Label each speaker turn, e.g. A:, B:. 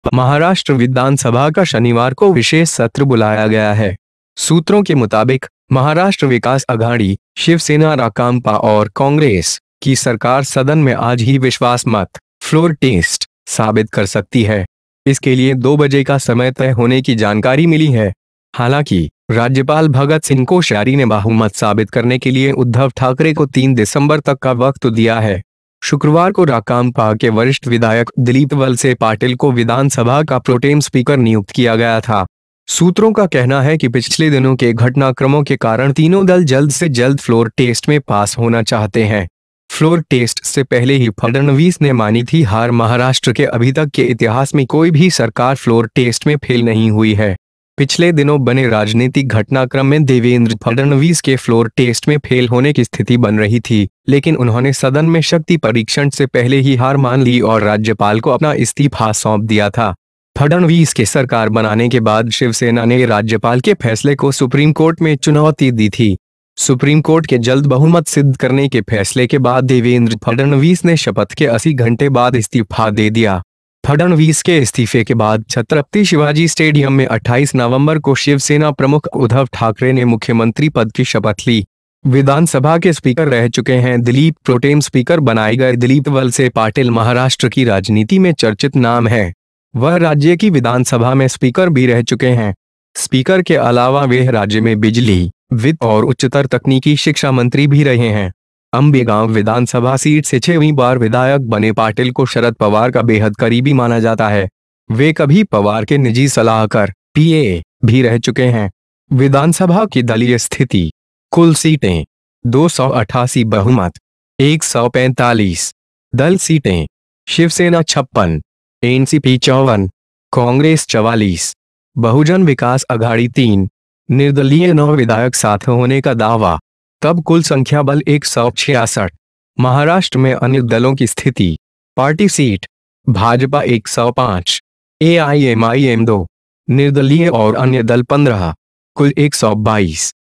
A: महाराष्ट्र विधानसभा का शनिवार को विशेष सत्र बुलाया गया है। सूत्रों के मुताबिक महाराष्ट्र विकास अघाड़ी, शिवसेना, राकांपा और कांग्रेस की सरकार सदन में आज ही विश्वास मत फ्लोर टेस्ट साबित कर सकती है। इसके लिए 2 बजे का समय तय होने की जानकारी मिली है। हालांकि राज्यपाल भगत सिंह कोश्यारी ने बहुमत साबित करने के लिए उद्धव ठाकरे को 3 दिसंबर तक का वक्त दिया है। शुक्रवार को राकांपा के वरिष्ठ विधायक दिलीप वलसे पाटिल को विधानसभा का प्रोटेम स्पीकर नियुक्त किया गया था। सूत्रों का कहना है कि पिछले दिनों के घटनाक्रमों के कारण तीनों दल जल्द से जल्द फ्लोर टेस्ट में पास होना चाहते हैं। फ्लोर टेस्ट से पहले ही फडणवीस ने मानी थी हार। महाराष्ट्र के अभी तक के इतिहास में कोई भी सरकार फ्लोर टेस्ट में फेल नहीं हुई है। पिछले दिनों बने राजनीतिक घटनाक्रम में देवेंद्र फडणवीस के फ्लोर टेस्ट में फेल होने की स्थिति बन रही थी, लेकिन उन्होंने सदन में शक्ति परीक्षण से पहले ही हार मान ली और राज्यपाल को अपना इस्तीफा सौंप दिया था। फडणवीस के सरकार बनाने के बाद शिवसेना ने राज्यपाल के फैसले को सुप्रीम कोर्ट में चुनौती दी थी। सुप्रीम कोर्ट के जल्द बहुमत सिद्ध करने के फैसले के बाद देवेंद्र फडणवीस ने शपथ के 80 घंटे बाद इस्तीफा दे दिया। फडणवीस के इस्तीफे के बाद छत्रपति शिवाजी स्टेडियम में 28 नवंबर को शिवसेना प्रमुख उद्धव ठाकरे ने मुख्यमंत्री पद की शपथ ली। विधानसभा के स्पीकर रह चुके हैं दिलीप। प्रोटेम स्पीकर बनाए गए दिलीप वलसे पाटिल महाराष्ट्र की राजनीति में चर्चित नाम है। वह राज्य की विधानसभा में स्पीकर भी रह चुके हैं। स्पीकर के अलावा वे राज्य में बिजली, वित्त और उच्चतर तकनीकी शिक्षा मंत्री भी रहे हैं। अंबेगांव विधानसभा सीट से 6वीं बार विधायक बने पाटिल को शरद पवार का बेहद करीबी माना जाता है। वे कभी पवार के निजी सलाहकार पीए भी रह चुके हैं। विधानसभा की दलीय स्थिति: कुल सीटें 288, बहुमत 145, दल सीटें शिवसेना 56, एनसीपी 54, कांग्रेस 44, बहुजन विकास अघाड़ी 3, निर्दलीय 9 विधायक साथ होने का दावा। तब कुल संख्या बल 166। महाराष्ट्र में अन्य दलों की स्थिति: पार्टी सीट भाजपा 105, एआईएमआईएम 2, निर्दलीय और अन्य दल 15, कुल 122।